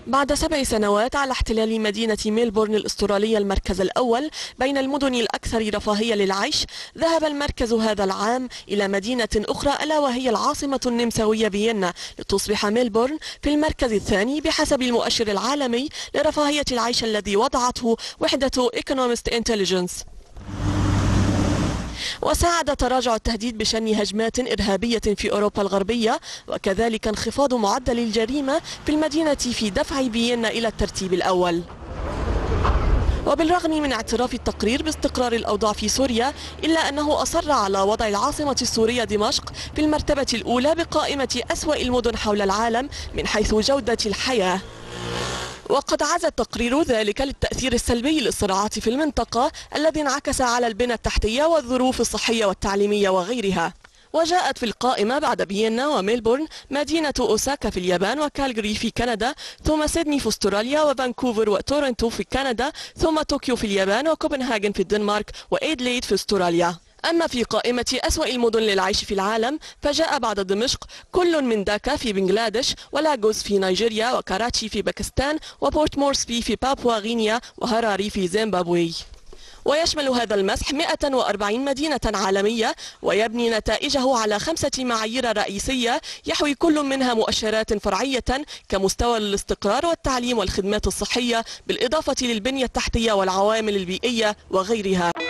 بعد 7 سنوات على احتلال مدينة ميلبورن الأسترالية المركز الأول بين المدن الأكثر رفاهية للعيش، ذهب المركز هذا العام إلى مدينة أخرى ألا وهي العاصمة النمساوية فيينا، لتصبح ميلبورن في المركز الثاني بحسب المؤشر العالمي لرفاهية العيش الذي وضعته وحدة Economist Intelligence. وساعد تراجع التهديد بشن هجمات إرهابية في أوروبا الغربية وكذلك انخفاض معدل الجريمة في المدينة في دفع فيينا إلى الترتيب الأول. وبالرغم من اعتراف التقرير باستقرار الأوضاع في سوريا، إلا أنه أصر على وضع العاصمة السورية دمشق في المرتبة الأولى بقائمة أسوأ المدن حول العالم من حيث جودة الحياة. وقد عزا التقرير ذلك للتأثير السلبي للصراعات في المنطقة الذي انعكس على البنى التحتية والظروف الصحية والتعليمية وغيرها. وجاءت في القائمة بعد فيينا وميلبورن مدينة أوساكا في اليابان وكالغري في كندا، ثم سيدني في استراليا وفانكوفر وتورنتو في كندا، ثم طوكيو في اليابان وكوبنهاجن في الدنمارك وإيدليد في استراليا. أما في قائمة أسوأ المدن للعيش في العالم فجاء بعد دمشق كل من داكا في بنغلاديش ولاغوس في نيجيريا وكاراتشي في باكستان وبورت مورسبي في بابوا غينيا وهراري في زيمبابوي. ويشمل هذا المسح 140 مدينة عالمية ويبني نتائجه على 5 معايير رئيسية يحوي كل منها مؤشرات فرعية كمستوى الاستقرار والتعليم والخدمات الصحية بالإضافة للبنية التحتية والعوامل البيئية وغيرها.